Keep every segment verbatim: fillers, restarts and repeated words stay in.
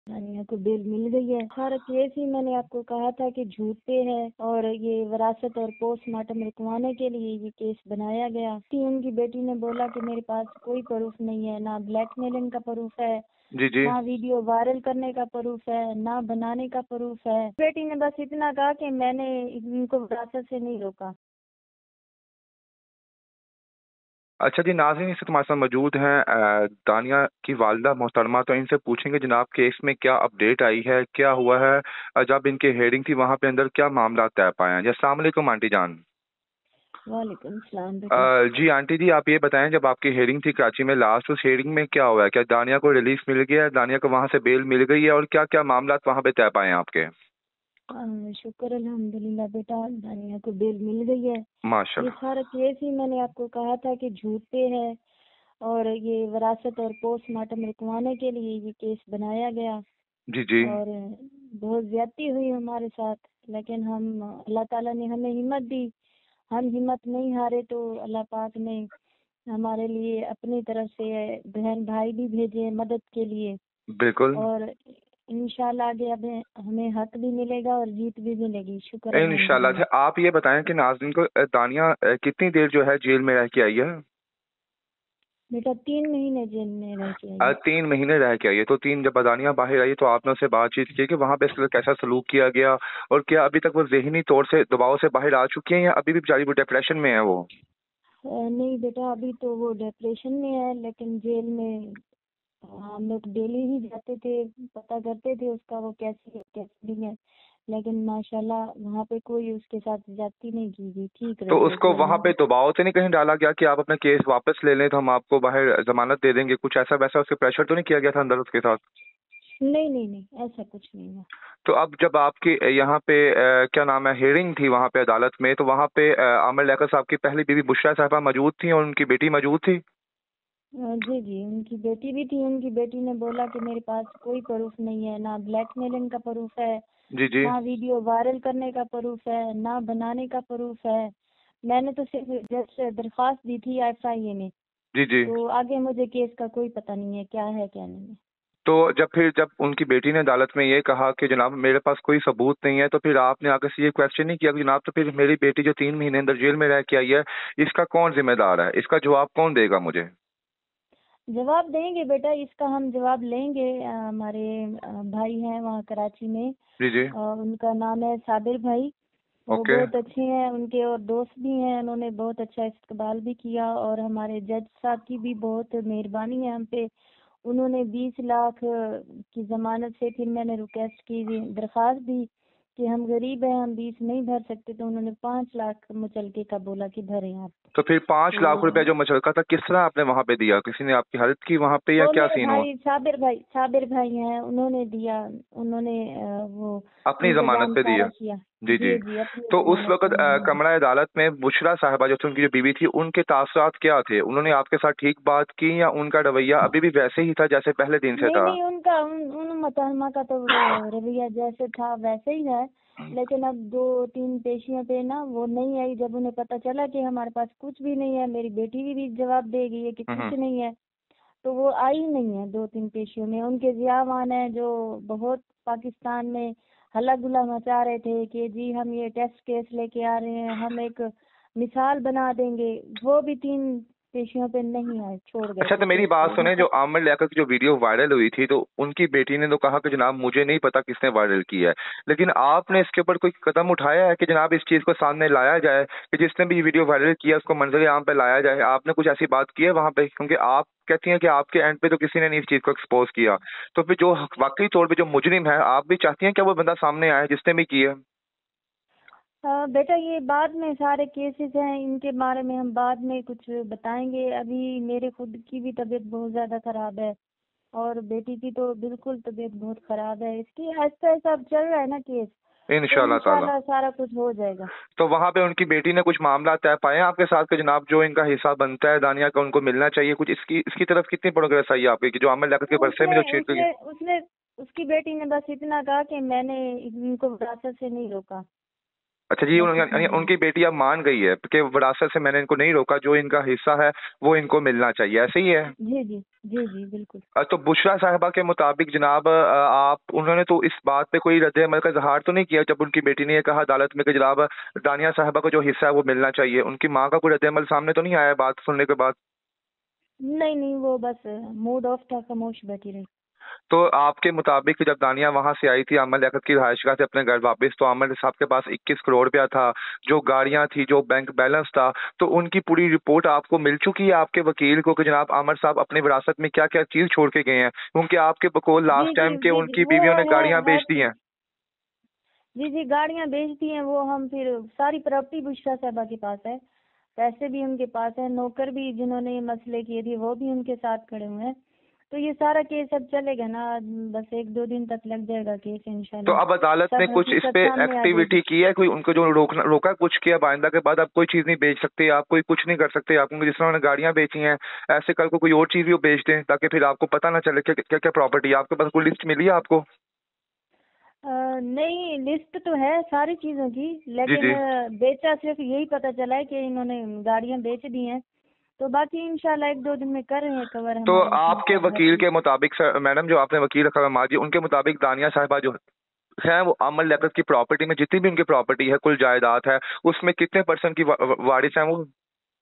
दानिया को बेल मिल गई है। सारा केस ही मैंने आपको कहा था कि झूठ पे है और ये विरासत और पोस्टमार्टम रुकवाने के लिए ये केस बनाया गया। उनकी बेटी ने बोला कि मेरे पास कोई प्रूफ नहीं है, ना ब्लैकमेलिंग का प्रूफ है, जी जी ना वीडियो वायरल करने का प्रूफ है, ना बनाने का प्रूफ है। बेटी ने बस इतना कहा कि मैंने इनको विरासत से नहीं रोका। अच्छा जी, नाज़रीन इस तुम्हारे साथ मौजूद हैं अ, दानिया की वालिदा मोहतरमा। तो इनसे पूछेंगे जनाब केस में क्या अपडेट आई है, क्या हुआ है, अ, जब इनकी हेयरिंग थी वहाँ पे अंदर क्या मामला तय पाए हैं। जी अस्सलाम वालेकुम आंटी जान। वालेकुम सलाम अ, बेटा। जी आंटी जी, आप ये बताएं जब आपकी हेयरिंग थी कराची में लास्ट, उस हेयरिंग में क्या हुआ है? क्या दानिया को रिलीफ मिल गया है, दानिया को वहाँ से बेल मिल गई है, और क्या क्या मामला वहाँ पे तय पाए हैं आपके? हाँ, शुक्र अल्हम्दुलिल्लाह बेटा, दानिया को बेल मिल गई है। ये माशाल्लाह। सारा केस ही मैंने आपको कहा था कि झूठ पे है और ये विरासत और पोस्टमार्टम रुकवाने के लिए ये केस बनाया गया। जी जी और बहुत ज्यादती हुई हमारे साथ, लेकिन हम अल्लाह ताला ने हमें हिम्मत दी, हम हिम्मत नहीं हारे तो अल्लाह पाक ने हमारे लिए अपनी तरफ से बहन भाई भी भेजे मदद के लिए। बिल्कुल। और इंशाल्लाह आगे अब हमें हक भी मिलेगा और जीत भी मिलेगी। शुक्र इंशाल्लाह। अल्हम्दुलिल्लाह। अच्छा, आप ये बताएं कि नाज़रीन को अ, दानिया अ, कितनी देर जो है जेल में रह के आई है? बेटा तीन महीने जेल में रह के आई अ, है। तीन महीने रह के आई है। तो तीन जब दानिया बाहर आई तो आपने उससे बातचीत की कि वहाँ पे इसके साथ कैसा सलूक किया गया, और क्या अभी तक वो ज़हनी तौर से दबाव से बाहर आ चुकी हैं, या अभी भी बेचारी वो डिप्रेशन में है वो? अ, नहीं बेटा, अभी तो वो डिप्रेशन में है, लेकिन जेल में हम लोग डेली ही जाते थे, पता करते थे उसका वो कैसी है कैसी नहीं है। लेकिन माशाल्लाह वहाँ पे कोई उसके साथ ज्यादती नहीं की गई, ठीक तो रही है उसको जेल वहाँ में। पे दबाव से नहीं कहीं डाला गया कि आप अपना केस वापस ले लें तो हम आपको बाहर जमानत दे देंगे? कुछ ऐसा वैसा उसके प्रेशर तो नहीं किया गया था अंदर उसके साथ? नहीं नहीं नहीं, ऐसा कुछ नहीं है। तो अब जब आपकी अ, यहाँ पे अ, क्या नाम है हेयरिंग थी वहाँ पे अदालत में, तो वहाँ पे अ, आमिर लियाकत साहब की पहली बीवी बुशरा साहबा मौजूद थी और उनकी बेटी मौजूद थी? अ, जी जी, उनकी बेटी भी थी। उनकी बेटी ने बोला कि मेरे पास कोई प्रूफ नहीं है, ना ब्लैकमेलिंग का प्रूफ है, जी जी ना वीडियो वायरल करने का प्रूफ है, ना बनाने का प्रूफ है। मैंने तो सिर्फ जज से दरख्वास्त दी थी एफ आई ए में। जी जी। तो आगे मुझे केस का कोई पता नहीं है क्या है क्या नहीं है। तो जब फिर जब उनकी बेटी ने अदालत में ये कहा कि जनाब मेरे पास कोई सबूत नहीं है, तो फिर आपने आगे से ये क्वेश्चन नहीं किया कि जनाब तो फिर मेरी बेटी जो तीन महीने अंदर जेल में रह के आई है, इसका कौन जिम्मेदार है, इसका जवाब कौन देगा मुझे? जवाब देंगे बेटा, इसका हम जवाब लेंगे। अ, हमारे अ, भाई हैं वहाँ कराची में, जी जी। अ, उनका नाम है साबिर भाई। वो ओके। बहुत अच्छे हैं, उनके और दोस्त भी हैं, उन्होंने बहुत अच्छा इस्तकबाल भी किया। और हमारे जज साहब की भी बहुत मेहरबानी है हम पे। उन्होंने बीस लाख की जमानत से, फिर मैंने रिक्वेस्ट की, दरख्वास्त दी कि हम गरीब हैं, हम बीस नहीं भर सकते, तो उन्होंने पाँच लाख मुचलके का बोला कि भरें आप। तो फिर पांच लाख रुपया तो जो मचलका था किस तरह आपने वहां पे दिया? किसी ने आपकी हेल्प की वहां पे, या वो क्या मेरे सीन हुआ? भाई साबिर भाई साबिर भाई हैं, उन्होंने दिया। उन्होंने अ, वो अपनी जमानत इंतजाम पे दिया? सारा किया। जी जी। जी जी, अपनी तो उस जमानत पे वक्त अ, उन्होंने कमरा अदालत में बुशरा साहिबा जो थी, उनकी जो बीवी थी, उनके तासरात क्या थे? उन्होंने आपके साथ ठीक बात की, या उनका रवैया अभी भी वैसे ही था जैसे पहले दिन से नहीं था? नहीं, उनका उन, उन मोहतरमा का तो र- रवैया जैसे था वैसे ही है। लेकिन अब दो तीन पेशियों पे ना वो नहीं आई। जब उन्हें पता चला कि हमारे पास कुछ भी नहीं है, मेरी बेटी भी, भी जवाब दे गई है कि कुछ हम्म। नहीं है, तो वो आई ही नहीं है। दो तीन पेशियों में उनके जियावान है जो बहुत पाकिस्तान में हल्ला गुल्ला मचा रहे थे कि जी हम ये टेस्ट केस लेके आ रहे हैं, हम एक मिसाल बना देंगे, वो भी तीन पेशियों पे नहीं आए, छोड़ गए अच्छा, थे तो मेरी केस बात को। सुने, जो आमिर लियाकत की जो वीडियो वायरल हुई थी, तो उनकी बेटी ने तो कहा कि जनाब मुझे नहीं पता किसने वायरल की है, लेकिन आपने इसके ऊपर कोई कदम उठाया है कि जनाब इस चीज को सामने लाया जाए कि जिसने भी ये वीडियो वायरल किया उसको मंजर आम पे लाया जाए? आपने कुछ ऐसी बात की है वहां पे? क्योंकि आप कहती हैं कि आपके एंड पे तो किसी ने नहीं इस चीज को एक्सपोज किया, तो फिर जो वाकई तौर पे जो मुजरिम है, आप भी चाहती हैं कि वो बंदा सामने आए जिसने भी की है? हाँ बेटा, ये बाद में सारे केसेस हैं, इनके बारे में हम बाद में कुछ बताएंगे। अभी मेरे खुद की भी तबीयत बहुत ज़्यादा ख़राब है और बेटी की तो बिल्कुल तबीयत बहुत ख़राब है। इसकी आहिस्ता आहिस्ता अब चल रहा है ना केस, तो इंशाल्लाह ताला। इंशाल्लाह सारा कुछ हो जाएगा। तो वहां पे उनकी बेटी ने कुछ मामला तय पाए हैं आपके साथ कि जनाब जो इनका हिस्सा बनता है दानिया का उनको मिलना चाहिए? कुछ इसकी इसकी तरफ कितनी प्रोग्रेस आई है आपकी कि जो आमिर लियाकत के बरसे में उसने जो चीज हुई? उसने उसने उसकी बेटी ने बस इतना कहा कि मैंने इनको विरासत से नहीं रोका। अच्छा जी, बस उन, इतना यानी ही है। उनकी बेटी अब मान गई है कि विरासत से मैंने इनको नहीं रोका, जो इनका हिस्सा है वो इनको मिलना चाहिए, ऐसे ही है? जी जी जी जी बिल्कुल। अ, तो बुशरा साहिबा के मुताबिक जनाब, अ, आप उन्होंने तो इस बात पे कोई रद्द अमल का इजहार तो नहीं किया जब उनकी बेटी ने ये कहा अदालत में कि जनाब दानिया साहिबा को जो हिस्सा है वो मिलना चाहिए? उनकी माँ का कोई रद्द अमल सामने तो नहीं आया बात सुनने के बाद? नहीं नहीं, वो बस मूड ऑफ था, खामोश बैठी रही। तो आपके मुताबिक जब दानिया वहां से आई थी अमर लियाकत की रिहायशगाह से अपने घर वापस, तो अमर साहब के पास इक्कीस करोड़ रुपया था, जो गाड़ियां थी, जो बैंक बैलेंस था, तो उनकी पूरी रिपोर्ट आपको मिल चुकी है आपके वकील को कि जनाब अमर साहब अपनी विरासत में क्या क्या चीज छोड़ के गए हैं? क्योंकि आपके बकौल जी लास्ट जी टाइम के जी जी, उनकी वो बीवियों ने है गाड़ियां है बेच दी हैं। जी जी, गाड़ियां बेच दी हैं। वो हम फिर सारी प्रॉपर्टी बुशरा साहबा के पास है, पैसे भी उनके पास है, नौकर भी जिन्होंने ये मसले किए थे वो भी उनके साथ खड़े हुए हैं। तो ये सारा केस अब चलेगा ना, बस एक दो दिन तक लग जाएगा केस तो इंशाल्लाह। अब अदालत ने सब कुछ इस हकीकत पे सामने आ जाएगी। एक्टिविटी की है कोई? उनको जो रोकना रोका कुछ किया आइंदा के बाद आप कोई चीज नहीं बेच सकते, आप कोई कुछ नहीं कर सकते आप? क्योंकि जिस तरह उन्होंने गाड़ियां बेची हैं, ऐसे कल को कोई और चीज भी वो बेच दें ताकि फिर आपको पता ना चले क्या क्या क्या प्रॉपर्टी है आपके पास? कोई लिस्ट मिली है आपको? अ, नहीं, लिस्ट तो है सारी चीजों की, जी लेकिन जी। अ, बेचा सिर्फ यही पता चला है कि इन्होंने गाड़ियां बेच दी हैं। तो बाकी इंशाल्लाह एक दो दिन में कर रहे हैं कवर तो हमारे वकील आपके साहब हर वकील चीज। के मुताबिक सर, मैडम जो आपने वकील रखा हुआ है माजी, उनके मुताबिक दानिया साहिबा जो है वो अमर लियाकत की प्रॉपर्टी में जितनी भी उनकी प्रॉपर्टी है, कुल जायदाद है, उसमें कितने परसेंट की वा, वा- वारिस हैं वो?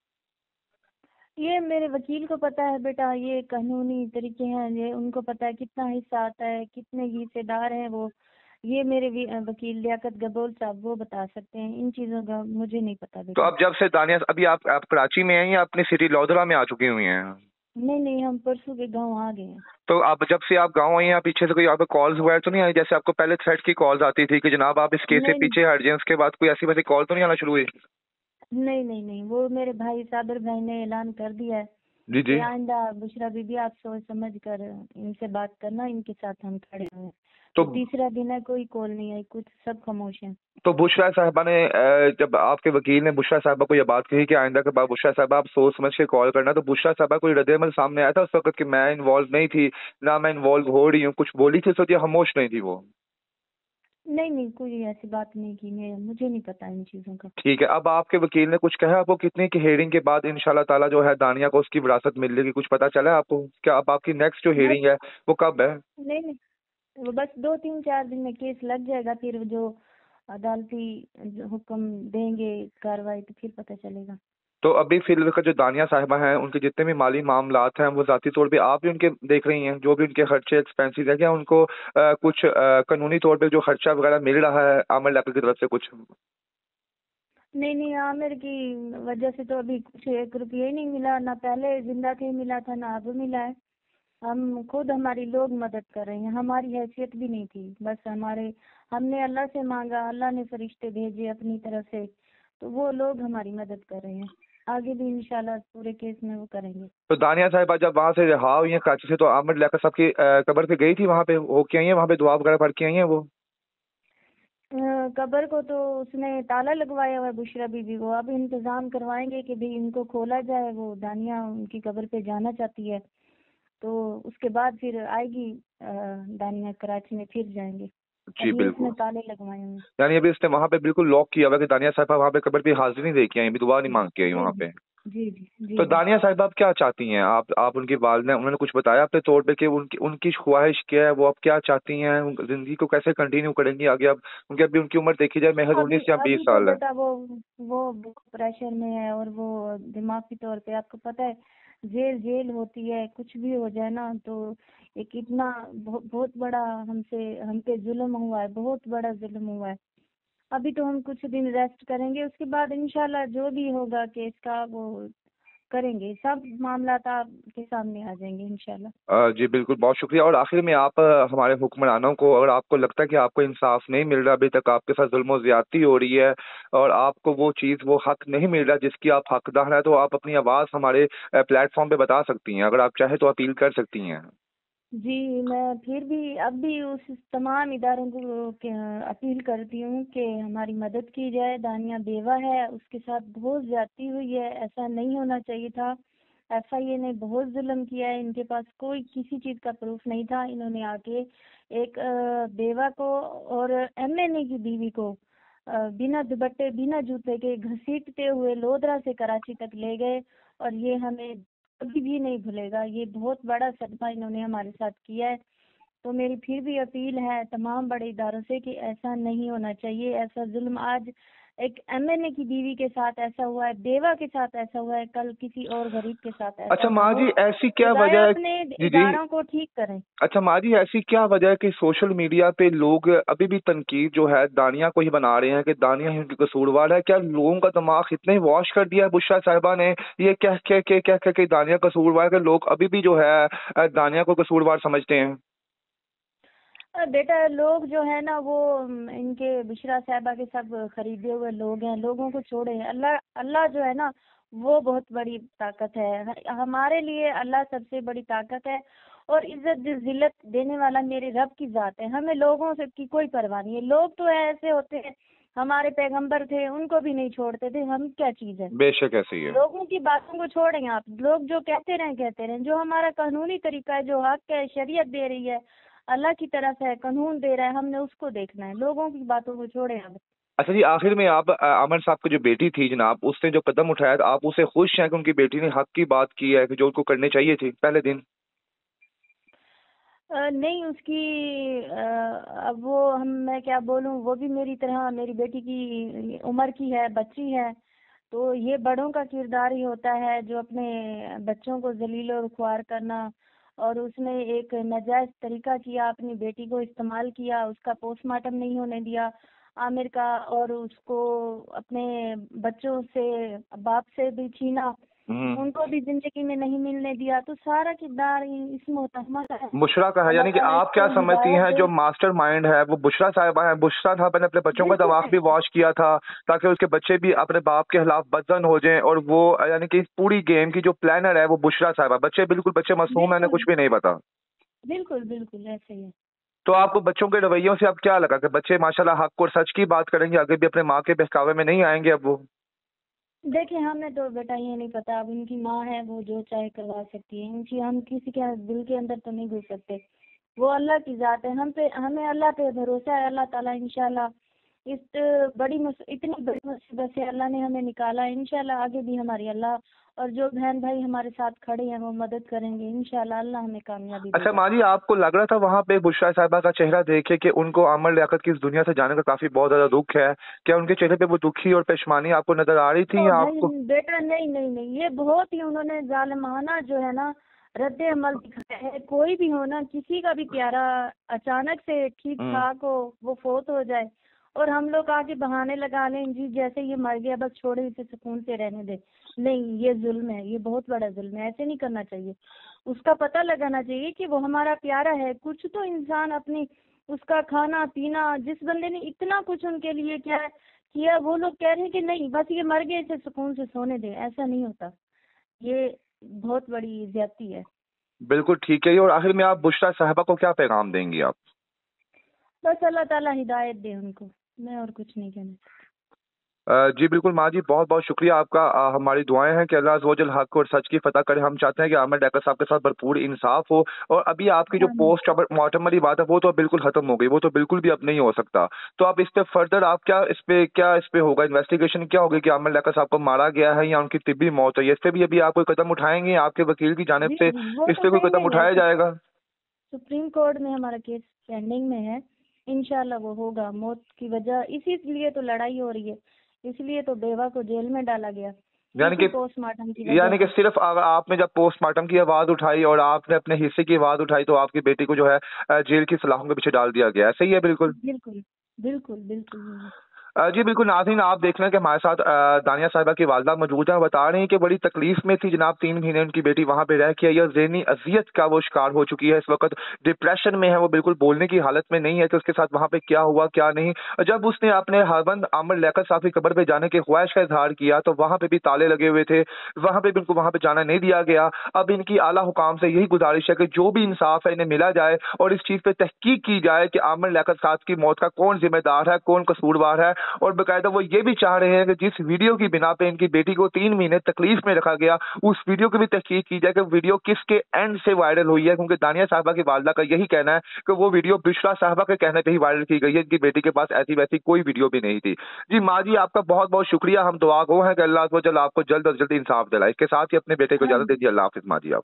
ये मेरे वकील को पता है बेटा, ये कानूनी तरीके हैं, ये उनको पता है कितना हिस्सा आता है, कितने हिस्सेदार हैं वो। ये मेरे वी- वकील लियाकत गबोल साहब वो बता सकते हैं, इन चीजों का मुझे नहीं पता तो बेटा। अब जब से दानिया, अभी आप, आप कराची में हैं या अपनी सिटी लौधरा में आ चुकी हुई हैं? नहीं नहीं, हम परसों के गांव आ गए हैं। तो आप जब से आप गांव आई हैं, आप पीछे से कोई आपको कॉल्स वगैरह तो नहीं आई? जैसे आपको पहले थ्रेट की कॉल्स आती थी कि जनाब आप इस केस से नहीं पीछे हट जाएं, उसके बाद कोई ऐसी वैसी कॉल तो नहीं आना शुरू हुई? नहीं नहीं नहीं, वो मेरे भाई साबिर भाई ने ऐलान कर दिया है जी कि जी। आइंदा बुशरा बीबी आप सोच समझ कर इनसे बात करना, इनके साथ हम खड़े हुए हैं। तो तो तीसरा दिन है, कोई कॉल नहीं आई, कुछ सब खामोश हैं। तो बुशरा साहबा ने, अ, जब आपके वकील ने बुशरा साहबा को ये बात कही कि आइंदा के बाद बुशरा साहबा आप सोच समझ के कॉल करना, तो बुशरा साहबा कोई रद्द-ए-अमल सामने आया था उस वक्त कि मैं इन्वॉल्व नहीं थी, ना मैं इन्वॉल्व हो रही हूँ, कुछ बोली थी? सोचिए खामोश नहीं थी वो। नहीं नहीं, कोई ऐसी बात नहीं की, मैं मुझे नहीं पता इन चीजों का। ठीक है, अब आपके वकील ने कुछ कहा आपको कितने की हेयरिंग के बाद इंशाल्लाह ताला जो है दानिया को उसकी विरासत मिलेगी? कुछ पता चला है आपको? क्या अब आपकी नेक्स्ट जो बस हेयरिंग है वो कब है? नहीं नहीं, वो बस दो तीन चार दिन में केस लग जाएगा, फिर जो अदालती जो हुक्म देंगे कार्रवाई, तो फिर पता चलेगा। तो अभी फिर का जो दानिया साहिबा हैं उनके जितने भी माली मामलात हैं वो जाती तौर पे आप ही उनके देख रही हैं, जो भी उनके खर्चे एक्सपेंसेस है, क्या उनको अ, कुछ अ, कानूनी तौर पे जो खर्चा वगैरह मिल रहा है आमिर लियाकत की तरफ से कुछ? नहीं नहीं, आमिर की वजह से तो अभी कुछ एक रुपये ही नहीं मिला, ना पहले जिंदा थे मिला था, ना अब मिला है। हम खुद, हमारी लोग मदद कर रहे हैं, हमारी हैसियत भी नहीं थी, बस हमारे हमने अल्लाह से मांगा, अल्लाह ने फरिश्ते भेजे अपनी तरफ से, तो वो लोग हमारी मदद कर रहे हैं। आगे भी इंशाल्लाह पूरे केस में वो करेंगे। तो दानिया साहिबा जब वहां से रिहा हुई हैं कराची से, तो आमिर लियाकत साहब की अ, कब्र पे गई थी, वहां पे होके आई हैं, वहां पे दुआ वगैरह पढ़ के आई हैं वो? अ, कब्र को तो उसने ताला लगवाया हुआ है बुशरा बीबी को, अब इंतजाम करवाएंगे कि भाई इनको खोला जाए, वो दानिया उनकी कब्र पे जाना चाहती है, तो उसके बाद फिर आएगी अ, दानिया कराची में, फिर जाएंगे। जी अभी उसने बिल्कुल। ताले लगवाए हुए हैं। यानी अभी उसने वहां पे बिल्कुल लॉक किया हुआ है कि दानिया साहिबा वहां पे कब्र पे हाजिरी नहीं दे के आई, अभी दुआ नहीं मांग के आई जी वहां जी पे? जी जी तो जी जी। दानिया साहिबा आप क्या चाहती हैं? आप आप उनकी वालिदा, उन्होंने कुछ बताया अपने तौर पे कि उनकी उनकी ख्वाहिश क्या है, वो अब क्या चाहती हैं, उन- जिंदगी को कैसे कंटिन्यू करेंगी आगे? अब उनकी अभी उनकी उम्र देखी जाए महज अभी उन्नीस या बीस अभी तो साल है। बेटा वो वो प्रेशर में है, और वो दिमागी तौर पे आपको पता है, जेल जेल होती है, कुछ भी हो जाए ना तो ये कितना बहु, बहुत बड़ा हमसे हम पे जुल्म हुआ है, बहुत बड़ा जुल्म हुआ है। अभी तो हम कुछ दिन रेस्ट करेंगे, उसके बाद इंशाल्लाह जो भी होगा केस का वो करेंगे, सब मामला आपके सामने आ जाएंगे इंशाल्लाह। अ, जी बिल्कुल, बहुत शुक्रिया। और आखिर में आप अ, हमारे हुक्मरानों को, अगर आपको लगता है कि आपको इंसाफ नहीं मिल रहा, अभी तक आपके साथ जुल्म और ज्यादती हो रही है और आपको वो चीज़, वो हक नहीं मिल रहा जिसकी आप हकदार हैं, तो आप अपनी आवाज़ हमारे प्लेटफॉर्म पे बता सकती हैं, अगर आप चाहें तो अपील कर सकती हैं। जी, मैं फिर भी अब भी उस तमाम इदारों को के- अपील करती हूँ कि हमारी मदद की जाए। दानिया बेवा है, उसके साथ बहुत ज्यादती हुई है, ऐसा नहीं होना चाहिए था। एफ आई ए ने बहुत जुल्म किया है, इनके पास कोई किसी चीज का प्रूफ नहीं था, इन्होंने आके एक अ, बेवा को और एम एन ए की बीवी को बिना दुपट्टे बिना जूते के घसीटते हुए लोधरा से कराची तक ले गए, और ये हमें कभी भी नहीं भूलेगा। ये बहुत बड़ा सदमा इन्होंने हमारे साथ किया है। तो मेरी फिर भी अपील है तमाम बड़े इदारों से कि ऐसा नहीं होना चाहिए। ऐसा जुल्म आज एक एमएनए की बीवी के साथ ऐसा हुआ है, बेवा के साथ ऐसा हुआ है, कल किसी और गरीब के साथ ऐसा अच्छा माँ जी, ऐसी क्या खुदाया वजह है? अपने जी जी इदारों को ठीक करें। अच्छा माँ जी, ऐसी क्या वजह है कि सोशल मीडिया पे लोग अभी भी तनकीद जो है दानिया को ही बना रहे हैं कि दानिया ही उनकी कसूरवार है? क्या लोगों का दिमाग इतना ही वॉश कर दिया है बुशरा साहिबा ने ये कह के कह कह कह के दानिया कसूरवार के लोग अभी भी जो है अ, दानिया को कसूरवार समझते हैं? अ, बेटा लोग जो है ना वो अम, इनके बुशरा साहिबा के सब खरीदे हुए लोग हैं। लोगों को छोड़े, अल्लाह अल्लाह जो है ना वो बहुत बड़ी ताकत है। ह- हमारे लिए अल्लाह सबसे बड़ी ताकत है, और इज्जत जिल्लत देने वाला मेरे रब की जात है। हमें लोगों से की कोई परवाह नहीं है। लोग तो ऐसे होते हैं, हमारे पैगंबर थे उनको भी नहीं छोड़ते थे, हम क्या चीज है। बेशक ऐसे ही है। लोगों की बातों को छोड़ें आप, लोग जो कहते रहें कहते रहें। जो हमारा कानूनी तरीका है, जो हक है, शरीयत दे रही है, अल्लाह की तरफ है, कानून दे रहा है, हमने उसको देखना है। लोगों की बातों को छोड़ें आप। अच्छा जी, आखिर में आप अ, आमिर साहब की जो बेटी थी जनाब, उसने जो कदम उठाया था, आप उससे खुश हैं कि उनकी बेटी ने हक की बात की है कि जो उनको करनी चाहिए थी पहले दिन? अ, नहीं उसकी अ, अब वो हम मैं क्या बोलूं, वो भी मेरी तरह मेरी बेटी की उम्र की है, बच्ची है। तो ये बड़ों का किरदार ही होता है जो अपने बच्चों को जलील और खुआर करना। और उसने एक नाजायज तरीका किया, अपनी बेटी को इस्तेमाल किया, उसका पोस्टमार्टम नहीं होने दिया आमिर का, और उसको अपने बच्चों से बाप से भी छीना, हम्म। उनको भी जिंदगी में नहीं मिलने दिया। तो सारा किरदार इस मोहतरमा का है। बुशरा का है, अल्लाह यानी कि ताला आप क्या इसको समझती हिदायत हैं दे। जो मास्टर माइंड है वो बुशरा साहिबा है? बुशरा साहब ने अपने बच्चों का बिल्कुल दिमाग भी वॉश किया था ताकि उसके बच्चे भी अपने बाप के खिलाफ बदजन हो जाएं, और वो यानी कि इस पूरी गेम की जो प्लानर है वो बुशरा साहिबा। बच्चे बिल्कुल बच्चे मासूम है, इन्हें बिल्कुल कुछ भी नहीं पता। बिल्कुल बिल्कुल ऐसे ही है। तो आपको बच्चों के रवैयों से अब क्या लगा कि बच्चे माशाल्लाह हक और सच की बात करेंगे, आगे भी अपने माँ के बहकावे में नहीं आएंगे अब वो? देखिए हमें तो बेटा ये नहीं पता, अब उनकी माँ है, वो जो चाहे करवा सकती है। उनकी हम किसी के दिल के अंदर तो नहीं घुस सकते। वो अल्लाह की जात है। हम पे हमें अल्लाह पे भरोसा है। अल्लाह ताला इंशाल्लाह इस बड़ी मुस, इतनी बड़ी मुसीबत से अल्लाह ने हमें निकाला है। इंशाल्लाह आगे भी हमारी अल्लाह और जो बहन भाई हमारे साथ खड़े हैं वो मदद करेंगे। इंशाल्लाह अल्लाह हमें कामयाबी अच्छा देगा। माँ जी, आपको लग रहा था वहां पे बुशरा साहिबा का चेहरा देखे कि उनको आमर लियाकत की इस दुनिया से जाने का काफी बहुत ज्यादा दुख है? क्या उनके चेहरे पे वो दुखी और पेशमानी आपको नजर आ रही थी ओ या भाई आपको? बेटा नहीं नहीं नहीं, ये बहुत ही उन्होंने जालिमाना जो है ना रद्द अमल दिखाया है। कोई भी हो ना, किसी का भी प्यारा अचानक से ठीक हम्म। ठाक हो, वो फोत हो जाए और हम लोग आके बहाने लगा लें जी जैसे ये मर गया बस छोड़े इसे सुकून से रहने दे। नहीं, ये जुल्म है, ये बहुत बड़ा जुल्म है। ऐसे नहीं करना चाहिए। उसका पता लगाना चाहिए कि वो हमारा प्यारा है। कुछ तो इंसान अपनी उसका खाना पीना, जिस बंदे ने इतना कुछ उनके लिए क्या है किया, वो लोग कह रहे हैं कि नहीं बस ये मर गए इसे सुकून से सोने दे। ऐसा नहीं होता। ये बहुत बड़ी ज्यादती है। बिल्कुल ठीक है। और आखिर में आप बुशरा साहिबा को क्या पैगाम देंगी आप? बस अल्लाह ताला हिदायत दे उनको, मैं और कुछ नहीं कहना चाहती। अ, जी बिल्कुल माँ जी, बहुत बहुत शुक्रिया आपका। अ, हमारी दुआएं हैं कि अल्लाह अज़्ज़ व जल हक और सच की फतह करे। हम चाहते हैं कि आमिर डैकर साहब के साथ भरपूर इंसाफ हो। और अभी आपकी जो आमीन। पोस्ट मार्टम वाली बात है वो तो बिल्कुल खत्म हो गई, वो तो बिल्कुल भी अब नहीं हो सकता। तो आप इस पे फर्दर आप क्या इस पे क्या इस पे होगा, इन्वेस्टिगेशन क्या होगी कि आमिर डैकर साहब को मारा गया है या उनकी तिब्बी मौत है? इस पे भी अभी आप कोई कदम उठाएंगे? आपके वकील की जानिब जी से जी वो इस तो पे कोई कदम पेंडिंग है। उठाया सु, जाएगा? सुप्रीम कोर्ट में हमारा केस पेंडिंग में है। इंशाल्लाह वो होगा। मौत की वजह इसी लिए तो लड़ाई हो रही है, इसलिए तो बेवा को जेल में डाला गया, यानी इसी कि पोस्टमार्टम की वजह यानी कि से। सिर्फ अगर आपने जब पोस्टमार्टम की आवाज उठाई और आपने अपने हिस्से की आवाज उठाई तो आपकी बेटी को जो है अ, जेल की सलाखों के पीछे डाल दिया गया? सही है बिल्कुल। बिल्कुल बिल्कुल बिल्कुल यही। अ, जी बिल्कुल नाज़रीन, आप देख रहे हैं कि हमारे साथ अ, दानिया साहिबा की वालदा मौजूद है। बता रही हैं कि बड़ी तकलीफ में थी जनाब। तीन महीने उनकी बेटी वहां पे रह के आई है। ज़हनी अजियत का वो शिकार हो चुकी है। इस वक्त डिप्रेशन में है, वो बिल्कुल बोलने की हालत में नहीं है कि उसके साथ वहां पे क्या हुआ क्या नहीं। और जब उसने अपने हरबंद आमिर लियाकत साहब की कब्र पे जाने की ख्वाहिश का इजहार किया तो वहां पे भी ताले लगे हुए थे, वहां पे भी इनको वहां पे जाना नहीं दिया गया। अब इनकी आला हुकाम से यही गुजारिश है कि जो भी इंसाफ है इन्हें मिला जाए और इस चीज पे तहकीक की जाए कि आमिर लियाकत साहब की मौत का कौन जिम्मेदार है, कौन कसूरवार है। और बाकायदा वो ये भी चाह रहे हैं कि जिस वीडियो की बिना पे इनकी बेटी को तीन महीने तकलीफ में रखा गया, उस वीडियो की भी तहकीक की जाए कि वीडियो किसके एंड से वायरल हुई है, क्योंकि दानिया साहबा की वालदा का यही कहना है कि वो वीडियो बिशरा साहबा के कहने पे ही वायरल की गई है। इनकी बेटी के पास ऐसी वैसी कोई वीडियो भी नहीं थी। जी माँ जी, आपका बहुत बहुत शुक्रिया। हम दुआ गो हैं कि अल्लाह अज़्ज़ व जल आपको जल्द अज जल्द इंसाफ दिलाए। इसके साथ ही अपने बेटे को हाँ इजाजत दीजिए। अल्लाह हाफिज माँ जी। आप